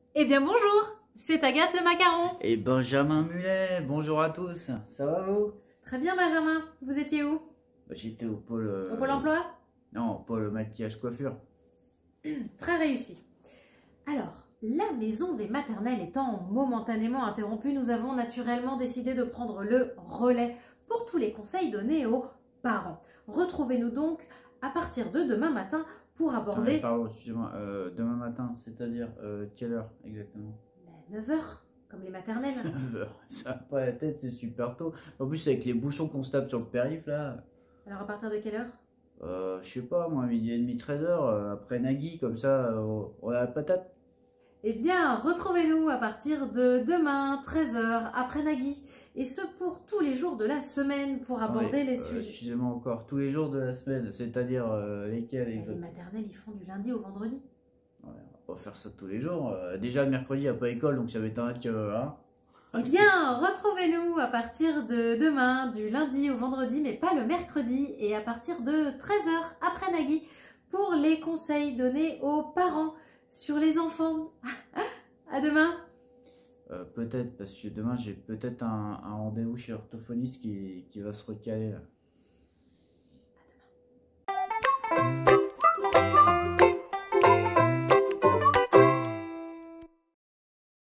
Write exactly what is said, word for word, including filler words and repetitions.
Eh bien bonjour, c'est Agathe le macaron. Et Benjamin Mulet, bonjour à tous, ça va vous? Très bien Benjamin, vous étiez où? Bah, j'étais au pôle... euh, Au Pôle emploi? Non, au pôle maquillage coiffure. Très réussi. Alors, la maison des maternelles étant momentanément interrompue, nous avons naturellement décidé de prendre le relais pour tous les conseils donnés aux parents. Retrouvez-nous donc à partir de demain matin pour aborder... Ah, pardon, excusez-moi, euh, demain matin, c'est-à-dire euh, quelle heure exactement? neuf heures, comme les maternelles. neuf heures, ça va pas la tête, c'est super tôt. En plus, avec les bouchons qu'on se tape sur le périph' là, Alors à partir de quelle heure? euh, je sais pas, moi, midi et demi, treize heures, euh, après Nagui, comme ça, euh, on a la patate. Eh bien, retrouvez-nous à partir de demain, treize heures, après Nagui. Et ce, pour tous les jours de la semaine, pour aborder Ouais, les euh, sujets. excusez-moi encore, tous les jours de la semaine, c'est-à-dire euh, lesquels Les exactement? maternelles, ils font du lundi au vendredi. Ouais, on va pas faire ça tous les jours. Euh, déjà, le mercredi, il n'y a pas école, donc ça m'étonnerait que... Hein. Eh bien, retrouvez-nous à partir de demain, du lundi au vendredi, mais pas le mercredi, et à partir de treize heures, après Nagui, pour les conseils donnés aux parents sur les enfants. À demain! Euh, peut-être, parce que demain, j'ai peut-être un, un rendez-vous chez l'orthophoniste qui, qui va se recaler là.